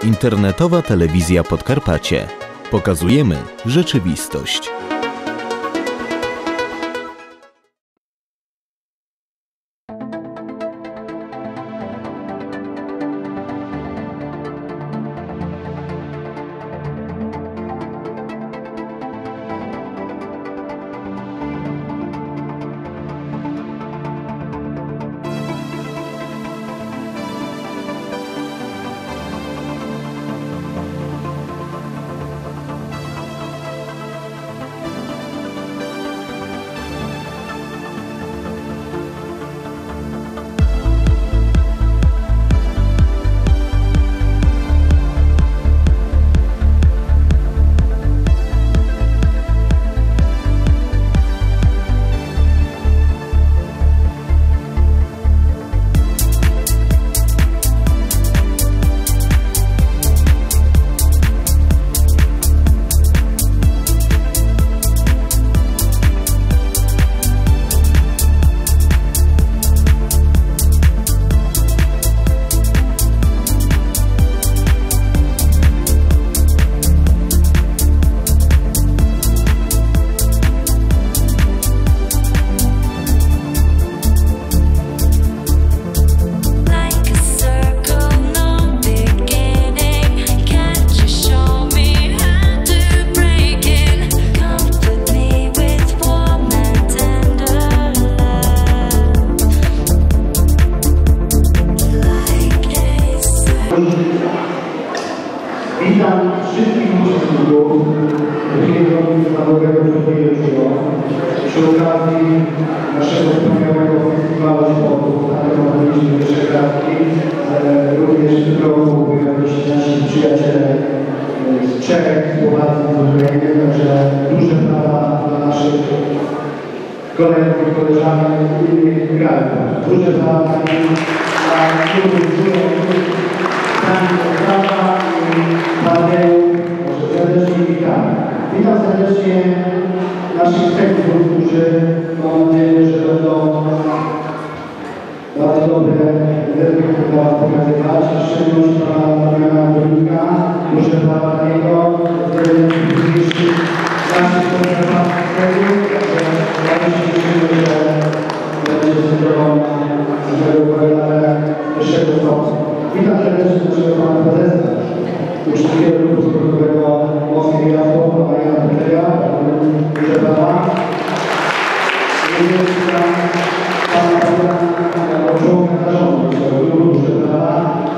Internetowa Telewizja Podkarpacie. Pokazujemy rzeczywistość. Witam wszystkich uczestników drugiego międzynarodowego przedsięwzięcia przy okazji naszego wspaniałego festiwalu sportu Akademicznej Wyszehradzkiej. Również w tym roku byli nasi przyjaciele z Czech, Słowacji, z Ukrainy, także duże prawa dla naszych kolegów i koleżanek z innych krajów. Duże prawa dla serdecznie witamy. Witam serdecznie naszych tekstów, którzy mam nadzieję, że będą bardzo dobre rezultaty dla Was pokazywać. W szczególności Pana Damiana Górnika, muszę dla niego jeden z dzisiejszych naszych konserwatorów, także bardzo się cieszymy, że będzie sędziował naszego kolegę wyższego stopnia. Witam serdecznie naszego Pana Prezesa, uczciwego klubu sportowego Moskwy Miasto, Pana Jana Petera, proszę Pana. Również witam Pana członka zarządu naszego klubu, proszę Pana.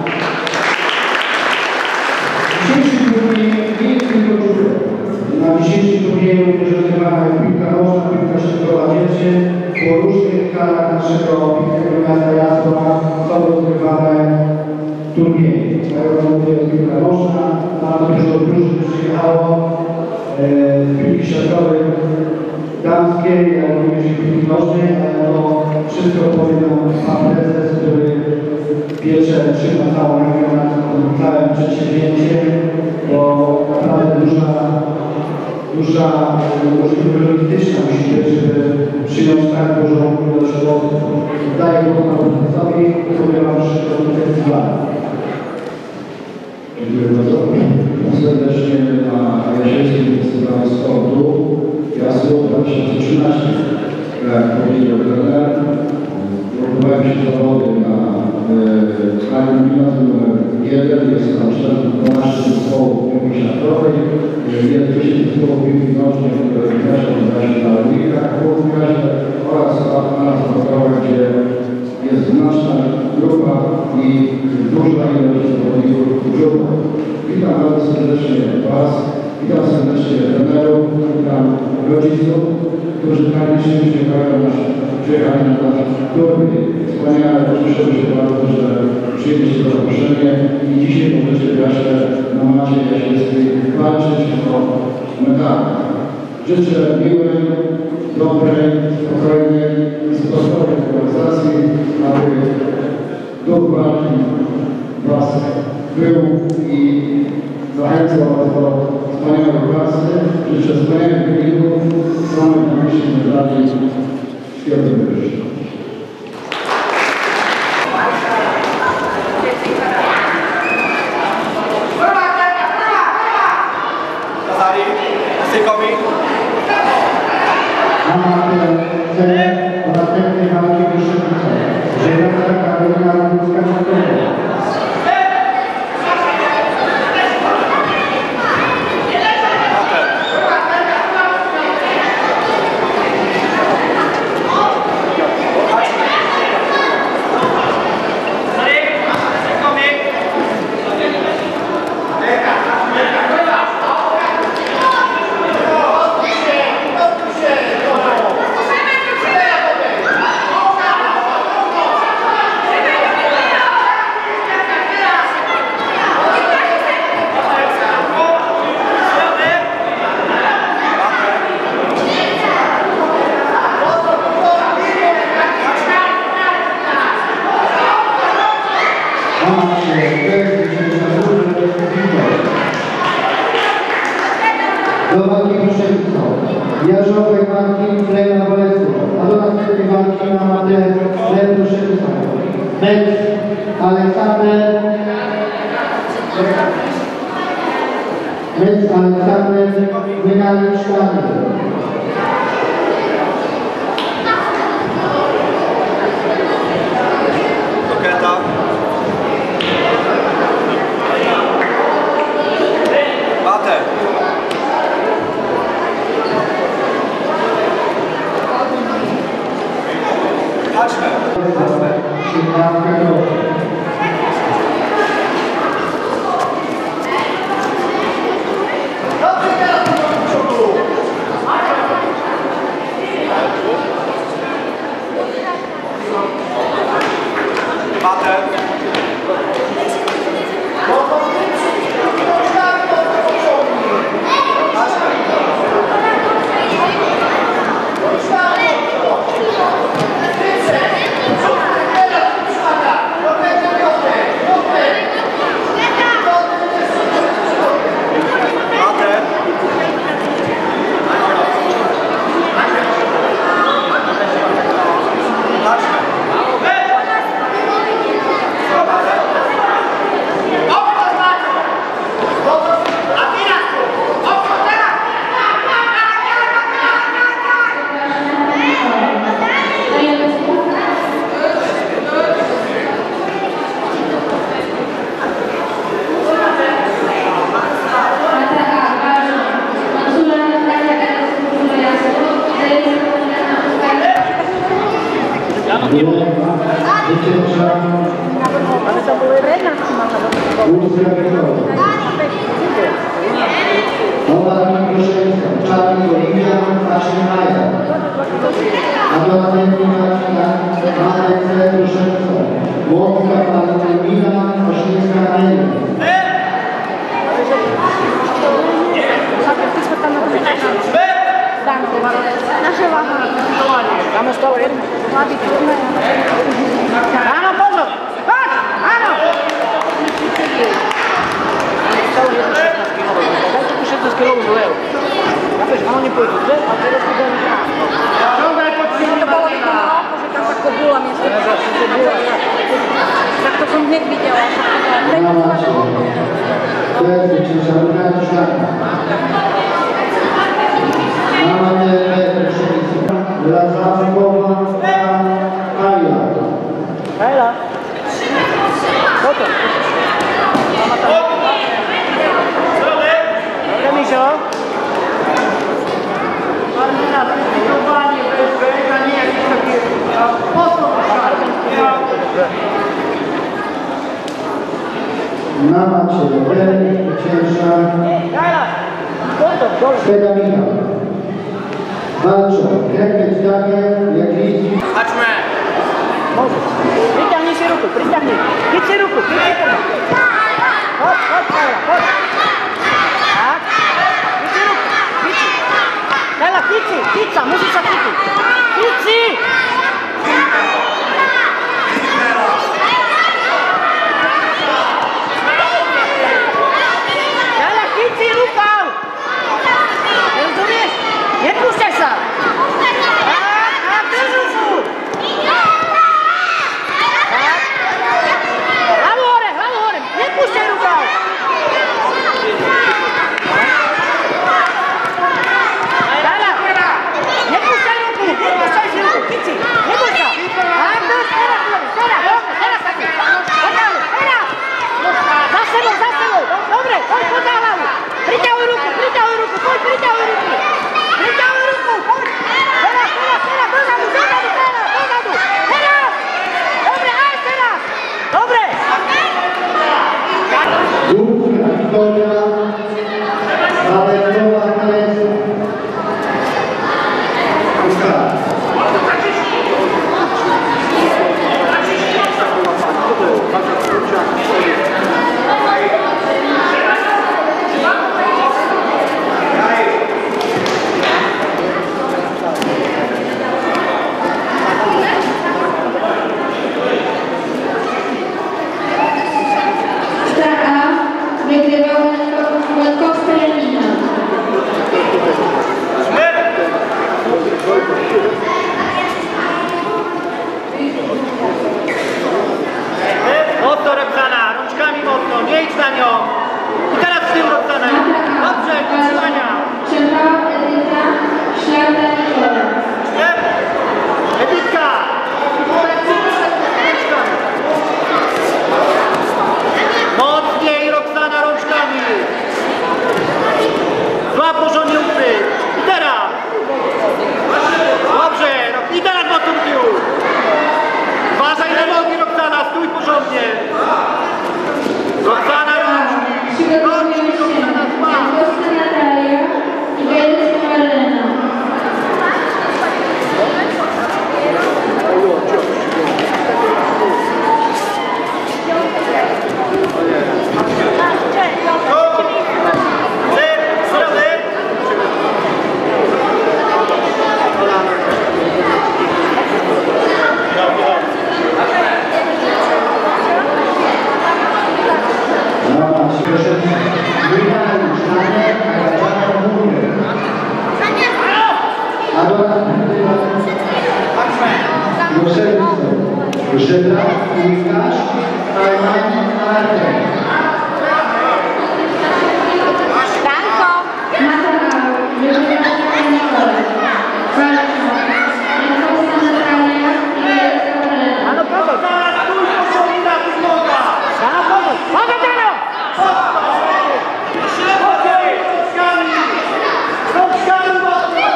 Dzisiejszy turniej nie jest tylko czubek. Na dzisiejszym turnieju również rozgrywana jest piłka nożna, piłka środkowa dzieci. Po różnych karach naszego pięknego miasta Jasła są rozgrywane turnieje. Piłka nożna, bardzo dużo drużyn przyjechało z piłki siatkowej damskiej, jak również i piłki nożnej, ale to wszystko powie nam Pan Prezes, który pierwsze trzyma całą region nad całym przedsięwzięciem, bo naprawdę duża możliwość logistyczna musi być, żeby przyjąć tak dużą ilość osób. Daję głos Panu Prezesowi, który ma wszystko do festiwalu. Dziękuję bardzo serdecznie na Jesienskim Festiwalu Sportu Jasło 2013. Jak powiedział trener, odbywają się zawody na kraju gimnazjum numer 1, jest tam 12 zespołów piłki siatkowej, jest 10 zespołów piłki nożnej, które wygrają na ulicach oraz maraton sportowy, gdzie jest znaczna grupa i duża ilość zawodników grupy. Witam bardzo serdecznie Was, witam serdecznie trenerów, witam rodziców, którzy tragicznie przyjechali na nasz turniej. Wspaniale, cieszymy się bardzo, że przyjęliście zaproszenie i dzisiaj możecie wreszcie na macie jesienskiej walczyć o medale. Życzę miłej, dobrej, spokojnej i sportowej organizacji, aby duch walki Was był i zachęcał Was do wspaniałej pracy. Życzę wspaniałych wyników, samych najwyższych medali świetnych wyższych. regionalnego wskaźnikowego. Do walki Proszewicą, Jarząbek walki Flejna Bolesław, a do następnej walki na matę Flejna Proszewicą. Mecz Aleksander Wynalicz-Szwany. Ale to były Renat Ano, pozor! Chodź! Ano! Cały 16 kg. Dajcie tu 16 kg z lewu. Ja też, ano nie pójdzie, a teraz tu damy. To było tylko na oko, że tam tak kobyła mnie tak to som hneď videla. To jest zwyciężarka Szlaka. Mamy Lazarkowa Kaja. Hela. Foto. Dobra, Misio. Na macie zwycięża Pedamina. Walczą Krepec Daniel, Jaglicki. Chodźmy. Możesz. Przyciągnij się ruku, przyciągnij. Idź się ruku, idź się ruku. Chodź, chodź, Kajla, chodź. Tak. Idź się ruku, idź. Kajla, kici, kica, musisz się kici. Kici! Kajla, kici, rukał. Rozumiesz? Nie puszczaj się. A ty ruku. Brawo! za nią. I teraz w tył Roxana. Dobrze, utrzymania. Przerwała Edyta, Szlata Nikola. Edytka. Mocniej Roxana rączkami. Zła porządnie uchwyt. I teraz. Dobrze. I teraz mocno do tyłu. Uważaj na nogi Roxana. Stój porządnie. Roxana rączki. Rączki Roxana zła. Wioska Natalia i Gajecka Marlena. Żydra, Łukasz, Almani, Artem. Mata A, Wyżywana Nikola. Walczma, Jankowska Natalia i Gajecka Marlena. Ano pomóż! Stój porządnie na tych nogach! Ano pomóż! Mogę Dano! Rączkami! Rączkami mocno!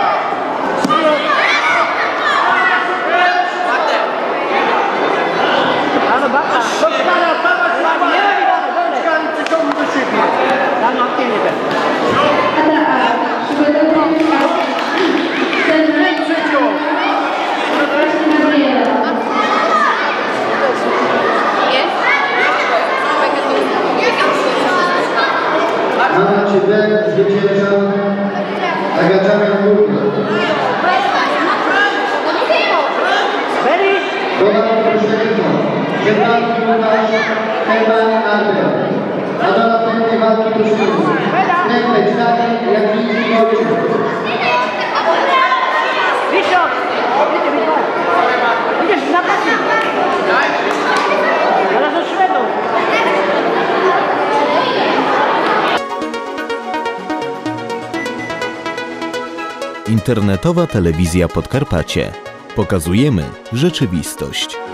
Ano bata! Roxana, sama się nie rączkami przyciągnij do siebie! Dano, aktywnie ten. Ada A, przygotowuje się. Ten Przyciąg! właśnie Gabriela. Anna Ciebek, zwycięża Agaczana Górka. Ready? Donald Proszewicza, Żydra, Łukasz, Almani, Artem. A do następnej walki prosimy. Krępeć, Stary, Jakiński, Ojciec. Bishop! Idziesz na pasy! Teraz do Szwedów! Internetowa telewizja Podkarpacie. Pokazujemy rzeczywistość.